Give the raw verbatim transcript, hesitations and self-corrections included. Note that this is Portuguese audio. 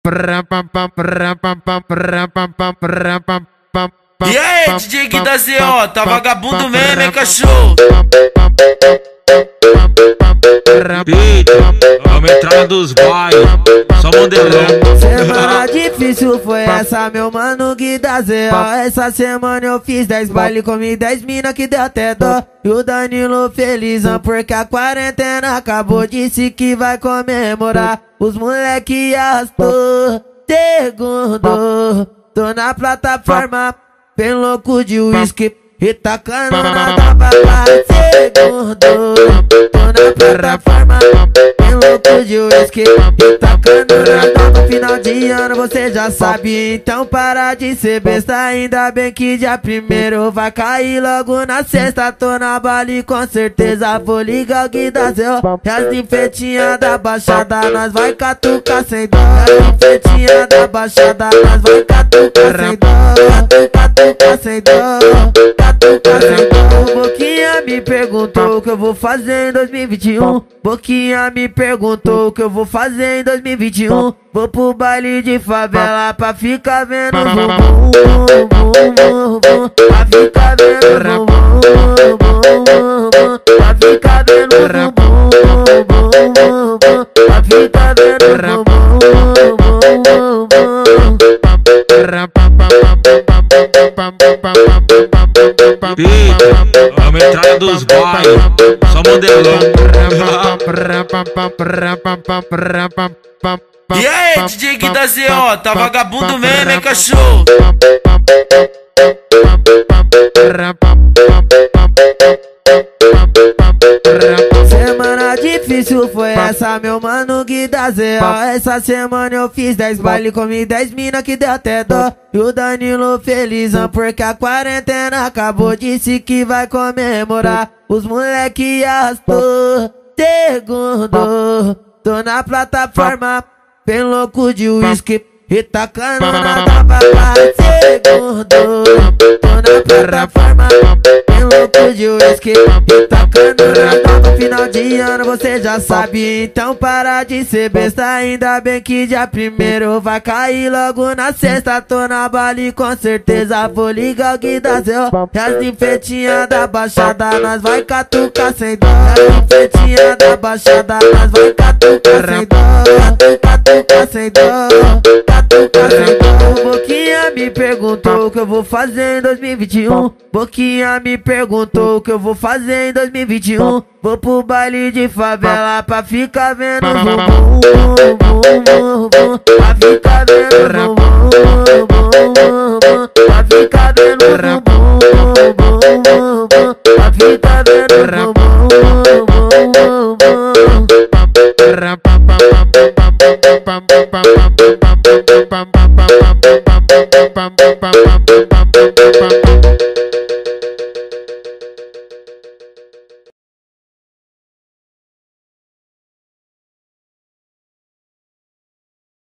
E aí, D J Gui da Z O, tá vagabundo mesmo, hein, cachorro? Beat, a metralha dos bailes, só modelão. Semana difícil foi essa, meu mano Gui da Z O. Essa semana eu fiz dez baile, comi dez mina que deu até dó. E o Danilo felizão porque a quarentena acabou, disse que vai comemorar. Os moleque arrastou, segundo, tô na plataforma, bem louco de uísque e tacando na tapa. Segundo, tô na plataforma, bem louco de uísque e tacando na tapa. Final de ano você já sabe, então para de ser besta. Ainda bem que dia primeiro vai cair logo na sexta. Tô na Bali com certeza, vou ligar o Gui da Z O. E as ninfetinhas da Baixada nós vai catucar sem dó. E as ninfetinhas da Baixada nós vai catucar sem dó. Catucar sem dó, catucar sem dó. Boquinha me perguntou o que eu vou fazer em dois mil e vinte e um. Boquinha me perguntou o que eu vou fazer em dois mil e vinte e um. Vou pro baile de favela pra ficar vendo o bumbum, bumbum, bumbum, pra ficar vendo o bumbum, bumbum, bumbum, pra ficar vendo o bumbum, bumbum, bumbum, pra ficar vendo o bumbum, bumbum, bumbum. Beat, a metralha dos bailes, só modelão. E aí, D J Gui da Z O, tá vagabundo mesmo, hein, cachorro? Semana difícil foi essa, meu mano Gui da Z O. Essa semana eu fiz dez baile, comi dez mina que deu até dó. E o Danilo felizão porque a quarentena acabou, disse que vai comemorar. Os moleque arrastou, segundo, tô na plataforma, bem louco de uísque e tacando na tapa. Segundo, tô na plataforma, bem louco de uísque e tacando na tapa. Final de ano você já sabe, então para de ser besta. Ainda bem que dia primeiro vai cair logo na sexta. Tô na Bali com certeza, vou ligar o Gui da Z O. E as ninfetinhas da Baixada nós vai catucar sem dó. E as ninfetinhas da Baixada nós vai catucar sem dó. Catucar sem dó, catucar sem dó. Boquinha me perguntou o que eu vou fazer em dois mil e vinte e um. Boquinha me perguntou o que eu vou fazer em dois mil e vinte e um. Vou pro baile de favela pra ficar vendo o bumbum, bumbum, bumbum, pra ficar vendo o bumbum, bumbum, bumbum, pra ficar vendo o bumbum, bumbum, bumbum, pra ficar vendo o bumbum, bumbum, bumbum.